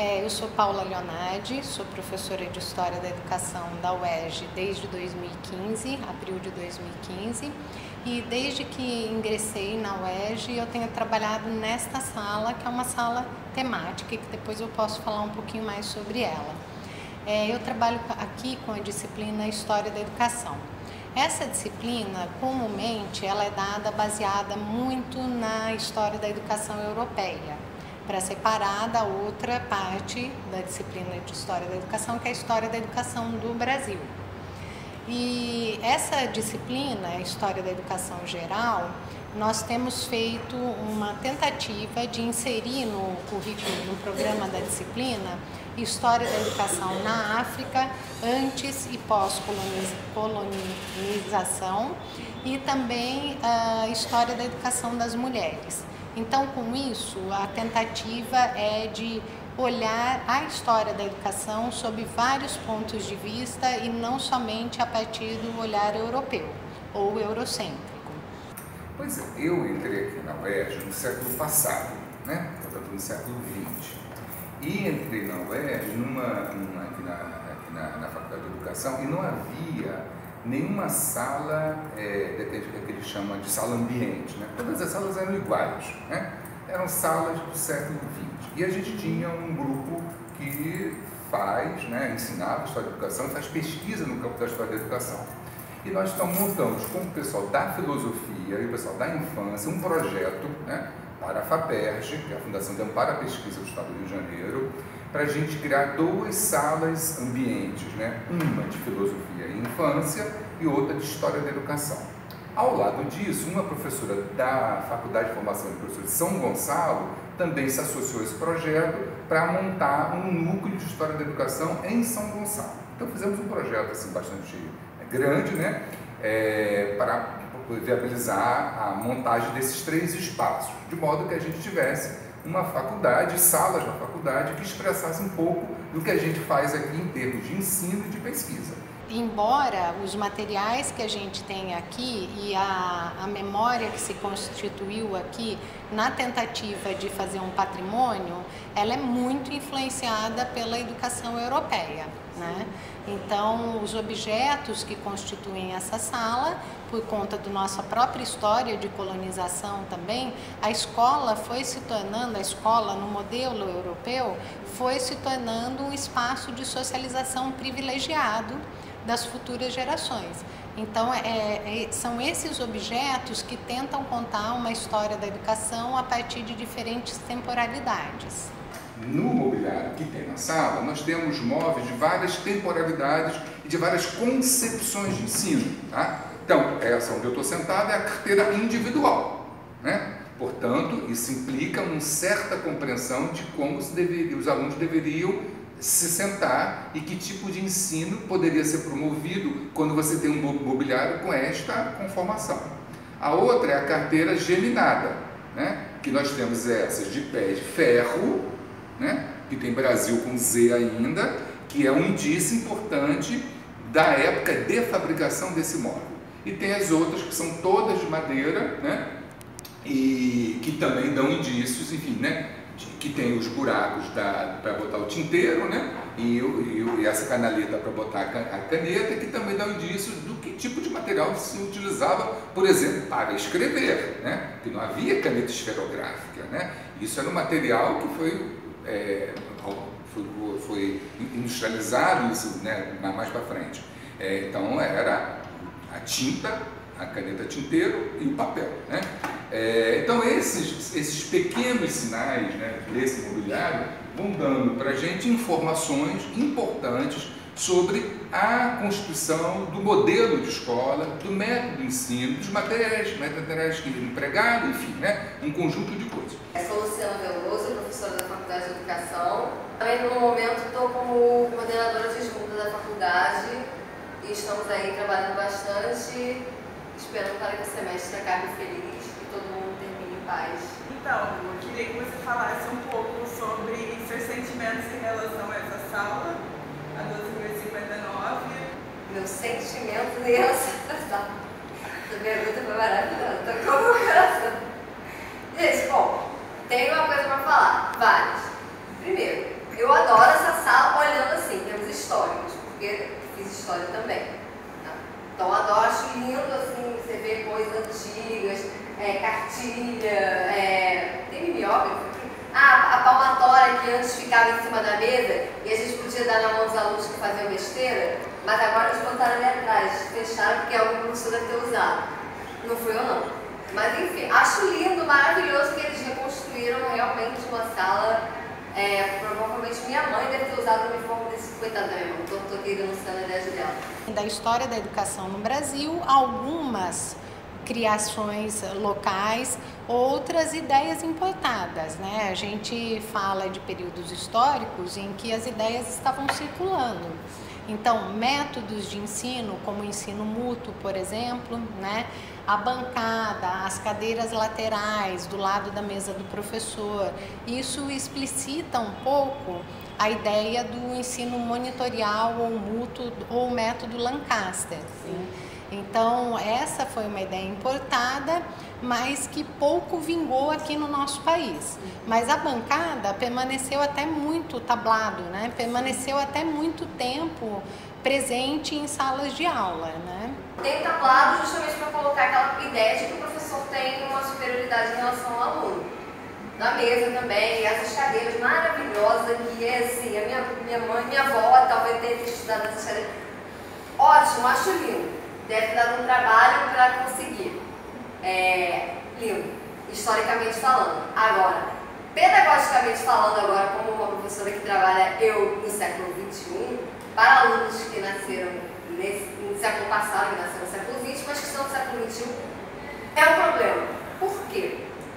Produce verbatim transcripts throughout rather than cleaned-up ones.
É, eu sou Paula Leonardi, sou professora de História da Educação da U E R J desde dois mil e quinze, abril de dois mil e quinze, e desde que ingressei na U E R J eu tenho trabalhado nesta sala, que é uma sala temática, e que depois eu posso falar um pouquinho mais sobre ela. É, eu trabalho aqui com a disciplina História da Educação. Essa disciplina, comumente, ela é dada baseada muito na história da educação europeia, para separar da outra parte da disciplina de História da Educação, que é a História da Educação do Brasil. E essa disciplina, a História da Educação Geral, nós temos feito uma tentativa de inserir no currículo, no programa da disciplina, História da Educação na África, antes e pós-colonização, e também a História da Educação das Mulheres. Então, com isso, a tentativa é de olhar a história da educação sob vários pontos de vista e não somente a partir do olhar europeu ou eurocêntrico. Pois é, eu entrei aqui na U E R J no século passado, né? Portanto, no século vinte. E entrei na U E R J numa, numa, aqui, na, aqui na, na Faculdade de Educação e não havia nenhuma sala é, daquele que eles chamam de sala ambiente, né? Todas as salas eram iguais, né? Eram salas do século vinte. E a gente tinha um grupo que faz, né, ensinava História da Educação e faz pesquisa no campo da História da Educação. E nós estamos montando com o pessoal da filosofia e o pessoal da infância um projeto, né, para a FAPERJ, que é a Fundação de Amparo à Pesquisa do Estado do Rio de Janeiro, para a gente criar duas salas ambientes, né? Uma de filosofia e infância e outra de história da educação. Ao lado disso, uma professora da Faculdade de Formação de Professores de São Gonçalo também se associou a esse projeto para montar um núcleo de história da educação em São Gonçalo. Então fizemos um projeto assim, bastante grande, né? É, para viabilizar a montagem desses três espaços, de modo que a gente tivesse uma faculdade, salas na faculdade que expressassem um pouco do que a gente faz aqui em termos de ensino e de pesquisa. Embora os materiais que a gente tem aqui e a, a memória que se constituiu aqui na tentativa de fazer um patrimônio, ela é muito influenciada pela educação europeia, né? Então, os objetos que constituem essa sala, por conta da nossa própria história de colonização também, a escola foi se tornando, a escola no modelo europeu, foi se tornando um espaço de socialização privilegiado das futuras gerações. Então, é, é, são esses objetos que tentam contar uma história da educação a partir de diferentes temporalidades. No mobiliário que tem na sala, nós temos móveis de várias temporalidades e de várias concepções de ensino, tá? Então, essa onde eu estou sentado é a carteira individual, né? Portanto, isso implica uma certa compreensão de como se deveria, os alunos deveriam se sentar e que tipo de ensino poderia ser promovido quando você tem um mobiliário com esta conformação. A outra é a carteira geminada, né? Que nós temos essas de pé de ferro, né? Que tem Brasil com Z ainda, que é um indício importante da época de fabricação desse móvel. E tem as outras que são todas de madeira, né? E que também dão indícios, enfim, né? Que tem os buracos para botar o tinteiro, né? E, e, e essa canaleta para botar a caneta, que também dá indícios do que tipo de material se utilizava, por exemplo, para escrever, né? Que não havia caneta esferográfica, né? Isso era um material que foi, é, foi, foi industrializado, isso, né? Mais para frente. É, então era a tinta, a caneta tinteiro e o papel, né? É, então esses, esses pequenos sinais, né, desse mobiliário vão dando para a gente informações importantes sobre a constituição do modelo de escola, do método de ensino, dos materiais, materiais que empregados, enfim, né, um conjunto de coisas. Eu sou Luciana Veloso, professora da Faculdade de Educação. Também no momento estou como coordenadora de junta da faculdade e estamos aí trabalhando bastante, esperando para que o semestre acabe feliz e todo mundo termine em paz. Então, eu queria que você falasse um pouco sobre seus sentimentos em relação a essa sala, a doze mil e cinquenta e nove. Meus sentimentos em relação a essa sala. Essa pergunta foi maravilhosa, tocou meu coração. Gente, bom, tem uma coisa para falar, várias. Primeiro, eu é, cartilha, é, tem mimeógrafo. Ah, a palmatória que antes ficava em cima da mesa e a gente podia dar na mão dos alunos que faziam besteira, mas agora eles botaram ali atrás, fecharam porque algum professor deve ter usado. Não fui eu não. Mas enfim, acho lindo, maravilhoso que eles reconstruíram realmente uma sala. É, provavelmente minha mãe deve ter usado o uniforme desse coitado da minha irmã, então estou aqui denunciando a ideia dela. Da história da educação no Brasil, algumas criações locais, outras ideias importadas, né? A gente fala de períodos históricos em que as ideias estavam circulando. Então, métodos de ensino, como o ensino mútuo, por exemplo, né? A bancada, as cadeiras laterais do lado da mesa do professor, isso explicita um pouco a ideia do ensino monitorial ou mútuo ou método Lancaster. Sim. Então, essa foi uma ideia importada, mas que pouco vingou aqui no nosso país. Mas a bancada permaneceu até muito tablado, né? Permaneceu até muito tempo presente em salas de aula, né? Tem tablado justamente para colocar aquela ideia de que o professor tem uma superioridade em relação ao aluno. Na mesa também, essas cadeiras maravilhosas que é assim, a minha, minha mãe, minha avó talvez tenha estudado essas cadeiras. Ótimo, acho lindo. Deve dar um trabalho para conseguir. É, lindo, historicamente falando. Agora, pedagogicamente falando agora, como uma professora que trabalha eu no século vinte e um, para alunos que nasceram nesse, no século passado, que nasceram no século vinte, mas que estão no século vinte e um, é um problema. Por quê?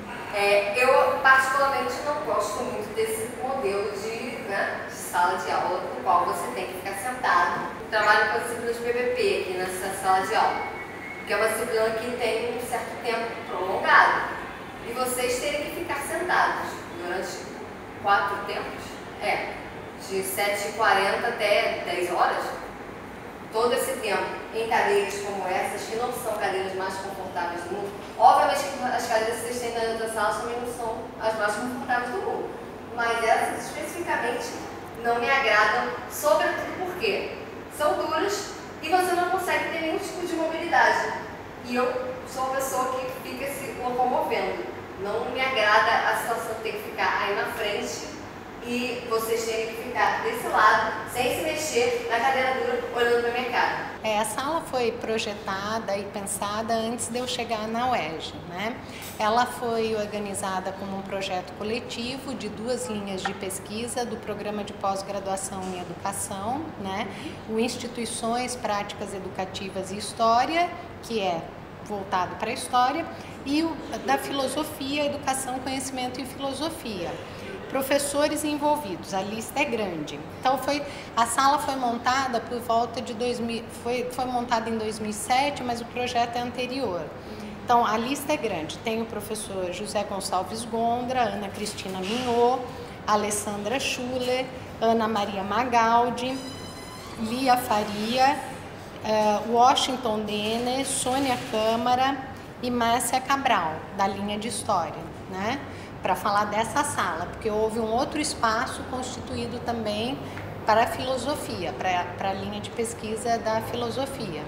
É, eu particularmente não gosto muito desse modelo de, né, de sala de aula no qual você tem que ficar sentado. Trabalho com a disciplina de P B P aqui nessa sala de aula, que é uma disciplina que tem um certo tempo prolongado. E vocês terem que ficar sentados durante quatro tempos, é, de sete e quarenta até dez horas, todo esse tempo em cadeiras como essas, que não são cadeiras mais confortáveis do mundo. Obviamente que as cadeiras que vocês têm na outra sala também não são as mais confortáveis do mundo, mas essas especificamente não me agradam, sobretudo porque são duras e você não consegue ter nenhum tipo de mobilidade. E eu sou uma pessoa que fica se locomovendo. Não me agrada a situação de ter que ficar aí na frente e vocês terem que ficar desse lado, sem se mexer, na cadeira dura, olhando para minha cara. É, a sala foi projetada e pensada antes de eu chegar na U E R J, né? Ela foi organizada como um projeto coletivo de duas linhas de pesquisa do Programa de Pós-Graduação em Educação, né? O Instituições, Práticas Educativas e História, que é voltado para a História, e o da Filosofia, Educação, Conhecimento e Filosofia. Professores envolvidos, a lista é grande. Então foi, a sala foi montada por volta de dois mil, foi, foi montada em dois mil e sete, mas o projeto é anterior. Então a lista é grande. Tem o professor José Gonçalves Gondra, Ana Cristina Mignot, Alessandra Schuller, Ana Maria Magaldi, Lia Faria, uh, Washington Denner, Sônia Câmara e Márcia Cabral, da linha de História, né? Para falar dessa sala, porque houve um outro espaço constituído também para a filosofia, para, para a linha de pesquisa da filosofia.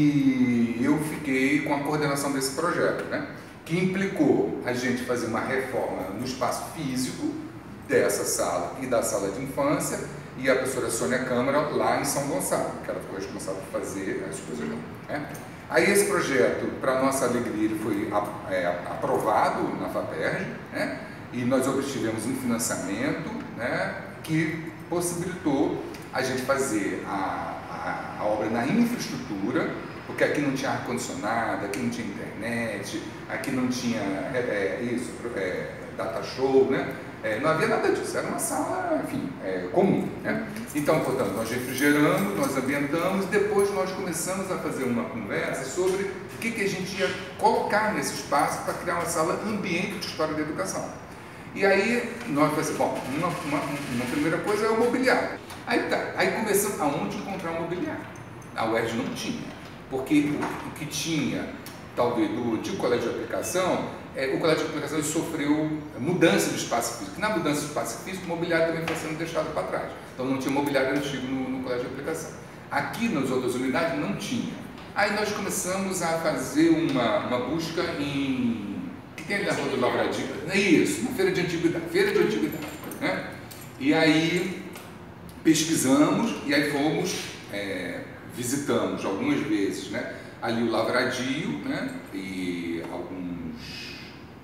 E eu fiquei com a coordenação desse projeto, né? Que implicou a gente fazer uma reforma no espaço físico dessa sala e da sala de infância, e a professora Sônia Câmara lá em São Gonçalo, que ela ficou responsável por fazer as coisas lá, né? Aí esse projeto, para nossa alegria, ele foi é, aprovado na FAPERJ, né? E nós obtivemos um financiamento, né, que possibilitou a gente fazer a, a, a obra na infraestrutura, porque aqui não tinha ar-condicionado, aqui não tinha internet, aqui não tinha é, é, isso, é, data show, né? É, não havia nada disso, era uma sala, enfim, é, comum, né? Então, portanto, nós refrigeramos, nós ambientamos, depois nós começamos a fazer uma conversa sobre o que, que a gente ia colocar nesse espaço para criar uma sala ambiente de história da educação. E aí, nós pensamos, bom, uma, uma, uma primeira coisa é o mobiliário. Aí tá, aí começamos aonde encontrar o mobiliário. A U E R J não tinha, porque o, o que tinha, talvez, do, de colégio de aplicação, é, o colégio de aplicação sofreu mudança do espaço físico. Na mudança do espaço físico, o mobiliário também foi sendo deixado para trás. Então não tinha mobiliário antigo no, no colégio de aplicação. Aqui nas outras unidades não tinha. Aí nós começamos a fazer uma, uma busca em que tem ali na Rua do Lavradio. É isso, na Feira de Antiguidade. Feira de Antiguidade, né? E aí pesquisamos e aí fomos, é, visitamos algumas vezes, né? Ali o Lavradio, né? E alguns...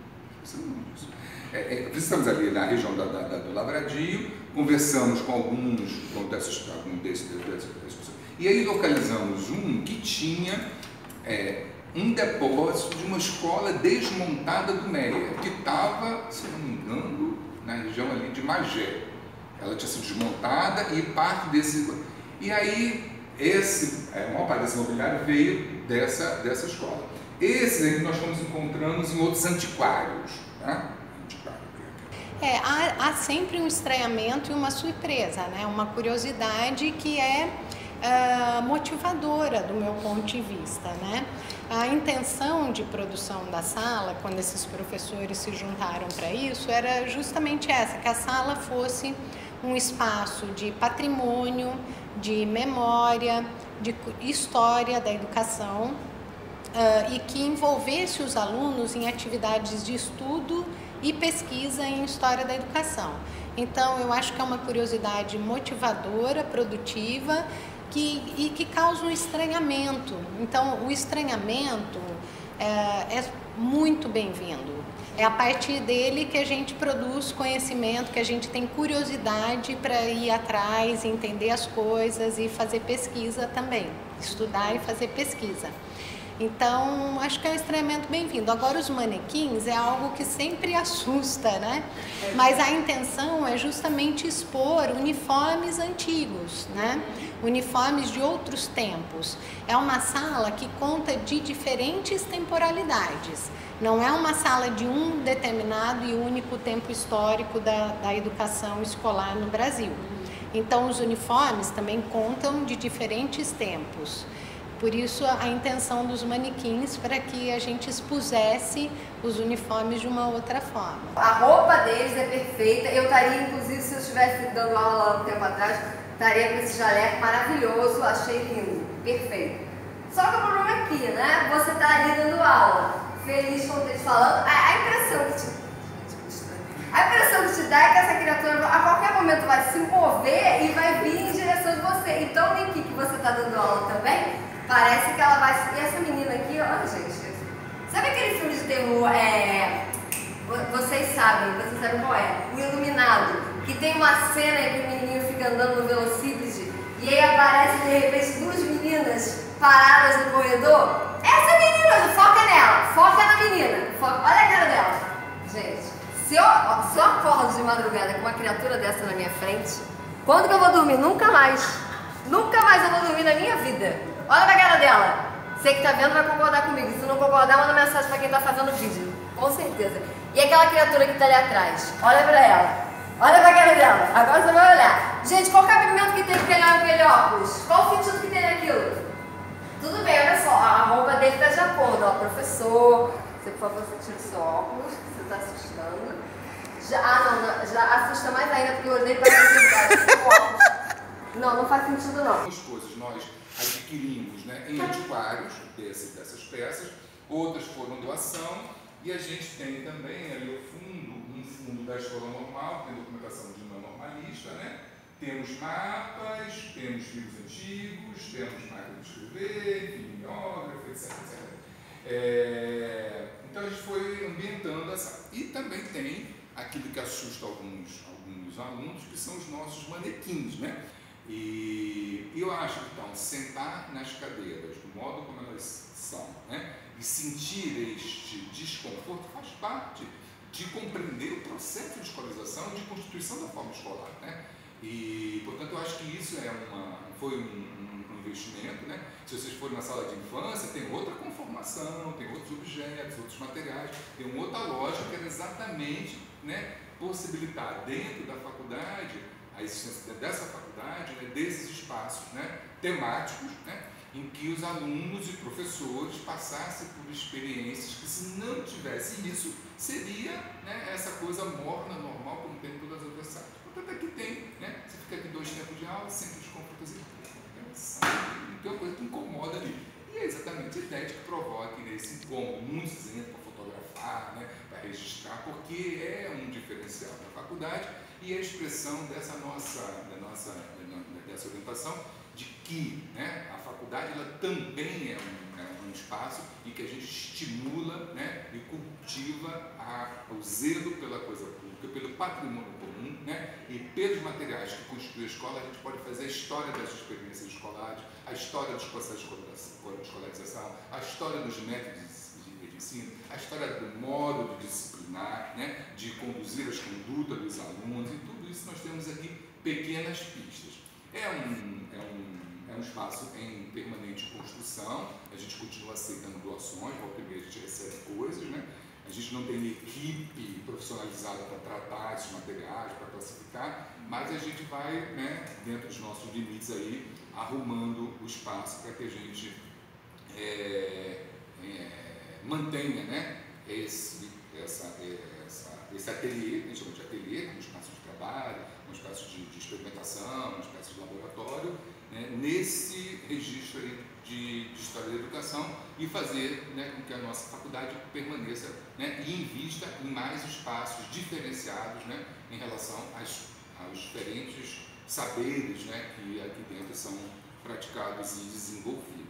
É, é, visitamos ali na região da, da, da, do Lavradio, conversamos com alguns com dessas, alguns desses, dessas pessoas. E aí localizamos um que tinha é, um depósito de uma escola desmontada do Meia, que estava, se não me engano, na região ali de Magé. Ela tinha sido desmontada e parte desse... E aí, esse, é, uma parte desse mobiliário veio dessa, dessa escola. Esses aí nós fomos encontrando em outros antiquários, tá? É, há, há sempre um estranhamento e uma surpresa, né? Uma curiosidade que é uh, motivadora do meu ponto de vista, né? A intenção de produção da sala, quando esses professores se juntaram para isso, era justamente essa, que a sala fosse um espaço de patrimônio, de memória, de história da educação uh, e que envolvesse os alunos em atividades de estudo e pesquisa em história da educação. Então, eu acho que é uma curiosidade motivadora, produtiva, que, e que causa um estranhamento. Então, o estranhamento é, é muito bem-vindo. É a partir dele que a gente produz conhecimento, que a gente tem curiosidade para ir atrás, entender as coisas e fazer pesquisa também. Estudar e fazer pesquisa. Então, acho que é um estranhamento bem-vindo. Agora, os manequins é algo que sempre assusta, né? Mas a intenção é justamente expor uniformes antigos, né? Uniformes de outros tempos. É uma sala que conta de diferentes temporalidades. Não é uma sala de um determinado e único tempo histórico da, da educação escolar no Brasil. Então, os uniformes também contam de diferentes tempos. Por isso, a intenção dos manequins para que a gente expusesse os uniformes de uma outra forma. A roupa deles é perfeita. Eu estaria, inclusive, se eu estivesse dando aula lá um tempo atrás, estaria com esse jaleco maravilhoso, achei lindo, perfeito. Só que o problema é aqui, né? Você está ali dando aula, feliz, contente, falando, a, a impressão que te... A impressão que te dá é que essa criatura a qualquer momento vai se mover e vai vir em direção de você. Então, em que você está dando aula também, parece que ela vai... E essa menina aqui, olha, gente, sabe aquele filme de terror, é... vocês sabem, vocês sabem qual é? O Iluminado, que tem uma cena em que o menininho fica andando no velocípede e aí aparece de repente duas meninas paradas no corredor. Essa menina, foca nela, foca na menina, foca... olha a cara dela. Gente, se eu, se eu acordo de madrugada com uma criatura dessa na minha frente, quando que eu vou dormir? Nunca mais. Nunca mais eu vou dormir na minha vida. Olha pra cara dela. Você que tá vendo vai concordar comigo. Se não concordar, manda mensagem pra quem tá fazendo o vídeo. Com certeza. E aquela criatura que tá ali atrás? Olha pra ela. Olha pra cara dela. Agora você vai olhar. Gente, qual o cabimento que tem aquele, aquele óculos? Qual o sentido que tem naquilo? Tudo bem, olha só. A roupa dele tá de acordo. Ó, professor. Você, por favor, você tira o seu óculos. Você tá assustando. Já, ah, não, não. Já assusta mais ainda porque o olho dele parece óculos. Não, não faz sentido não. As coisas nós adquirimos, né, em antiquários desse, dessas peças, outras foram doação, e a gente tem também ali o fundo, um fundo da escola normal, tem documentação de uma normalista, né? Temos mapas, temos livros antigos, temos máquina de escrever, mimeógrafo, etc, etcétera. É, então a gente foi ambientando essa. E também tem aquilo que assusta alguns, alguns alunos, que são os nossos manequins, né? E eu acho que, então, sentar nas cadeiras, do modo como elas são, né, e sentir este desconforto faz parte de compreender o processo de escolarização e de constituição da forma escolar, né? E, portanto, eu acho que isso é uma, foi um, um investimento, né? Se vocês forem na sala de infância, tem outra conformação, tem outros objetos, outros materiais, tem uma outra lógica que era exatamente, né, possibilitar dentro da faculdade a existência dessa faculdade, né, desses espaços, né, temáticos, né, em que os alunos e professores passassem por experiências que, se não tivesse isso, seria, né, essa coisa morna, normal, como tem em todas as outras salas. Portanto, aqui tem, né, você fica aqui dois tempos de aula, sempre desconfortozinho, tem uma coisa que incomoda ali. E é exatamente a ideia de que provoque nesse incômodo, muitos dizendo para fotografar, né, porque é um diferencial da faculdade e a expressão dessa nossa, da nossa, dessa orientação de que, né, a faculdade ela também é um, é um espaço em que a gente estimula, né, e cultiva a, o zelo pela coisa pública, pelo patrimônio comum, né, e pelos materiais que constituem a escola. A gente pode fazer a história das experiências escolares, a história dos processos de escolarização, a história dos métodos de ensino, a história do modo de disciplinar, né, de conduzir as condutas dos alunos, e tudo isso nós temos aqui pequenas pistas. É um, é um, é um espaço em permanente construção, a gente continua aceitando doações, volta e meia a gente recebe coisas, né? A gente não tem equipe profissionalizada para tratar esses materiais, para classificar, mas a gente vai, né, dentro dos nossos limites aí, arrumando o espaço para que a gente é, é, mantenha, né, esse, essa, essa, esse ateliê, a gente chama de ateliê, um espaço de trabalho, um espaço de, de experimentação, um espaço de laboratório, né, nesse registro aí de, de história da educação, e fazer, né, com que a nossa faculdade permaneça, né, e invista em mais espaços diferenciados, né, em relação às, aos diferentes saberes, né, que aqui dentro são praticados e desenvolvidos.